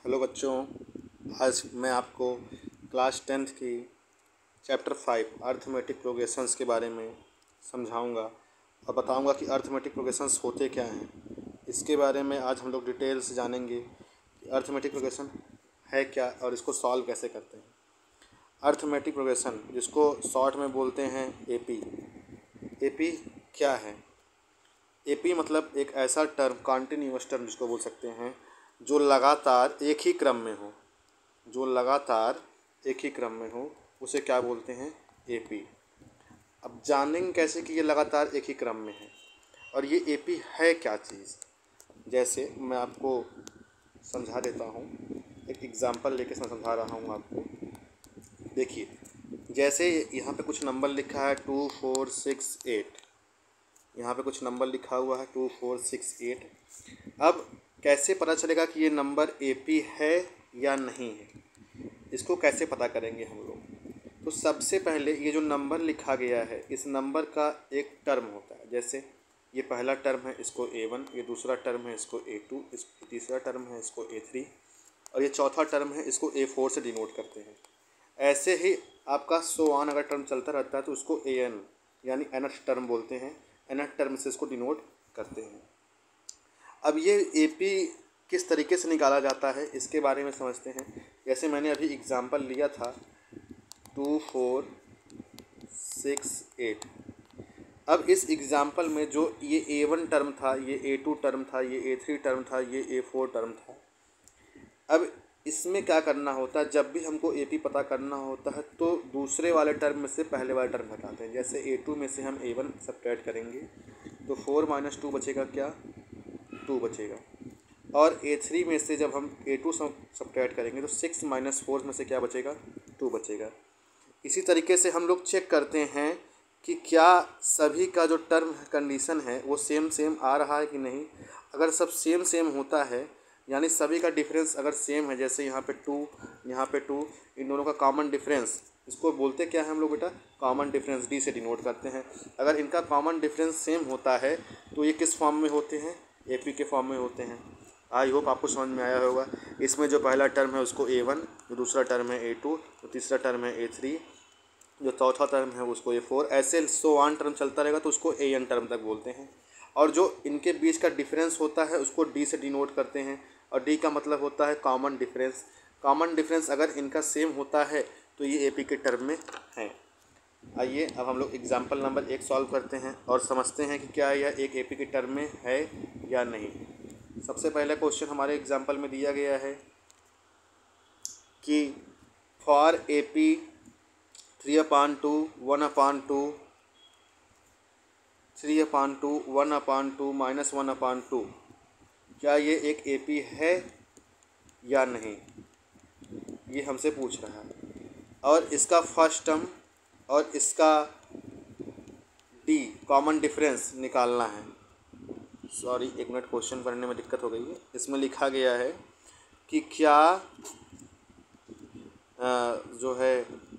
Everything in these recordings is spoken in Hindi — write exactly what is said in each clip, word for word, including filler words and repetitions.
हेलो बच्चों, आज मैं आपको क्लास टेंथ की चैप्टर फाइव अर्थमेटिक प्रोग्रेशंस के बारे में समझाऊंगा और बताऊंगा कि अर्थमेटिक प्रोग्रेशंस होते क्या हैं। इसके बारे में आज हम लोग डिटेल से जानेंगे कि अर्थमेटिक प्रोग्रेशन है क्या और इसको सॉल्व कैसे करते हैं। अर्थमेटिक प्रोग्रेशन, जिसको शॉर्ट में बोलते हैं एपी। एपी क्या है? एपी मतलब एक ऐसा टर्म, कॉन्टिन्यूअस टर्म जिसको बोल सकते हैं, जो लगातार एक ही क्रम में हो जो लगातार एक ही क्रम में हो उसे क्या बोलते हैं? एपी। अब जानेंगे कैसे कि ये लगातार एक ही क्रम में है और ये एपी है क्या चीज़। जैसे मैं आपको समझा देता हूँ, एक एग्ज़ाम्पल लेके समझा रहा हूँ आपको। देखिए, जैसे यहाँ पे कुछ नंबर लिखा है टू फोर सिक्स एट, यहाँ पे कुछ नंबर लिखा हुआ है टू फोर सिक्स एट। अब कैसे पता चलेगा कि ये नंबर एपी है या नहीं है? इसको कैसे पता करेंगे हम लोग? तो सबसे पहले ये जो नंबर लिखा गया है, इस नंबर का एक टर्म होता है। जैसे ये पहला टर्म है, इसको ए वन, ये दूसरा टर्म है, इसको ए टू, इस तीसरा टर्म है, इसको ए थ्री, और ये चौथा टर्म है, इसको ए फोर से डिनोट करते हैं। ऐसे ही आपका सो ऑन अगर टर्म चलता रहता है तो उसको ए एन यानी एनथ टर्म बोलते हैं। एनथ टर्म से इसको डिनोट करते हैं। अब ये एपी किस तरीके से निकाला जाता है, इसके बारे में समझते हैं। जैसे मैंने अभी एग्ज़ाम्पल लिया था टू फोर सिक्स एट। अब इस एग्ज़ाम्पल में जो ये ए वन टर्म था, ये ए टू टर्म था, ये ए थ्री टर्म था, ये ए फोर टर्म था। अब इसमें क्या करना होता है, जब भी हमको एपी पता करना होता है तो दूसरे वाले टर्म में से पहले वाले टर्म हटाते हैं। जैसे ए टू में से हम ए वन सब्ट्रैक्ट करेंगे तो फोर माइनस टू बचेगा क्या? टू बचेगा। और ए थ्री में से जब हम ए टू सब्ट्रैक्ट करेंगे तो सिक्स माइनस फोर में से क्या बचेगा? टू बचेगा। इसी तरीके से हम लोग चेक करते हैं कि क्या सभी का जो टर्म कंडीशन है वो सेम सेम आ रहा है कि नहीं। अगर सब सेम सेम होता है, यानी सभी का डिफरेंस अगर सेम है, जैसे यहाँ पे टू, यहाँ पे टू, इन दोनों का कॉमन डिफरेंस, इसको बोलते क्या है हम लोग बेटा? कॉमन डिफरेंस, डी से डिनोट करते हैं। अगर इनका कॉमन डिफरेंस सेम होता है तो ये किस फॉर्म में होते हैं? एपी के फॉर्म में होते हैं। आई होप आपको समझ में आया होगा। इसमें जो पहला टर्म है उसको ए वन, जो दूसरा टर्म है ए टू, जो तीसरा टर्म है ए थ्री, जो चौथा टर्म है उसको ए फोर, ऐसे सो वन टर्म चलता रहेगा तो उसको ए एन टर्म तक बोलते हैं। और जो इनके बीच का डिफरेंस होता है उसको डी से डिनोट करते हैं, और डी का मतलब होता है कॉमन डिफरेंस। कॉमन डिफरेंस अगर इनका सेम होता है तो ये एपी के टर्म में है। आइए अब हम लोग एग्जाम्पल नंबर एक सॉल्व करते हैं और समझते हैं कि क्या यह एक एपी के टर्म में है या नहीं। सबसे पहला क्वेश्चन हमारे एग्जाम्पल में दिया गया है कि for A P three upon two one upon two three upon two one upon two minus one upon two, क्या ये एक ए पी है या नहीं, ये हमसे पूछ रहा है। और इसका फर्स्ट टर्म और इसका डी कॉमन डिफरेंस निकालना है। सॉरी, एक मिनट, क्वेश्चन पढ़ने में दिक्कत हो गई है। इसमें लिखा गया है कि क्या आ, जो है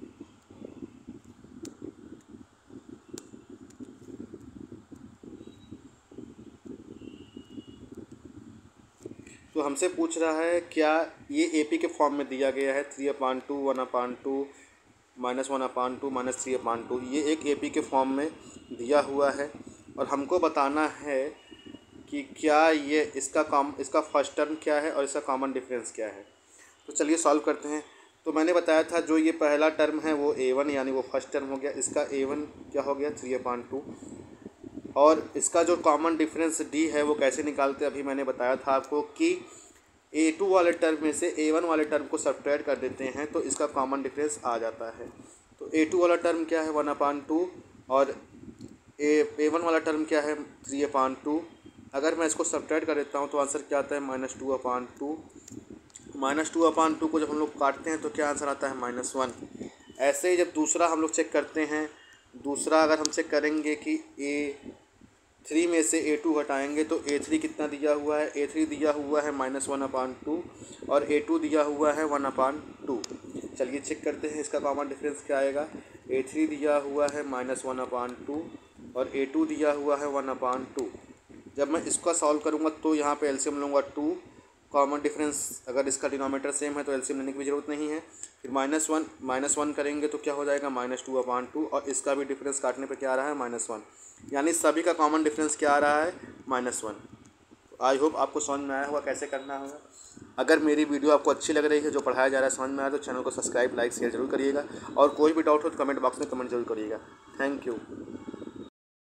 तो हमसे पूछ रहा है क्या ये एपी के फॉर्म में दिया गया है three upon two one upon two minus one upon two minus three upon two, ये एक एपी के फॉर्म में दिया हुआ है। और हमको बताना है कि क्या ये इसका कॉम इसका फर्स्ट टर्म क्या है और इसका कॉमन डिफरेंस क्या है। तो चलिए सॉल्व करते हैं। तो मैंने बताया था जो ये पहला टर्म है वो ए वन यानी वो फर्स्ट टर्म हो गया। इसका ए वन क्या हो गया? Three upon two. और इसका जो कॉमन डिफरेंस डी है वो कैसे निकालते हैं, अभी मैंने बताया था आपको कि ए टू वाले टर्म में से ए वन वाले टर्म को सब्ट्रैक्ट कर देते हैं तो इसका कॉमन डिफरेंस आ जाता है। तो ए टू वाला टर्म क्या है? वन अपान टू, और ए ए वन वाला टर्म क्या है? Three upon two. अगर मैं इसको सब्ट्रैक्ट कर देता हूँ तो आंसर क्या आता है? Minus two upon two. Minus two upon two को जब हम लोग काटते हैं तो क्या आंसर आता है? Minus one. ऐसे ही जब दूसरा हम लोग चेक करते हैं, दूसरा अगर हम चेक करेंगे कि ए थ्री में से ए टू हटाएंगे तो ए थ्री कितना दिया हुआ है? ए थ्री दिया हुआ है माइनस वन अपान टू, और ए टू दिया हुआ है वन अपान टू। चलिए चेक करते हैं इसका कॉमन डिफरेंस क्या आएगा। ए थ्री दिया हुआ है माइनस वन अपान टू और ए टू दिया हुआ है वन अपान टू। जब मैं इसका सॉल्व करूँगा तो यहाँ पे एलसीएम लूँगा टू, कॉमन डिफरेंस, अगर इसका डिनोमिनेटर सेम है तो एलसीएम लेने की भी ज़रूरत नहीं है। फिर माइनस वन माइनस वन करेंगे तो क्या हो जाएगा, माइनस टू अपॉन टू, और इसका भी डिफरेंस काटने पर क्या आ रहा है, माइनस वन, यानी सभी का कॉमन डिफरेंस क्या आ रहा है, माइनस वन। आई होप आपको समझ में आया होगा कैसे करना होगा। अगर मेरी वीडियो आपको अच्छी लग रही है, जो पढ़ाया जा रहा है समझ में आया, तो चैनल को सब्सक्राइब, लाइक, शेयर जरूर करिएगा, और कोई भी डाउट हो तो कमेंट बॉक्स में कमेंट जरूर करिएगा। Thank you.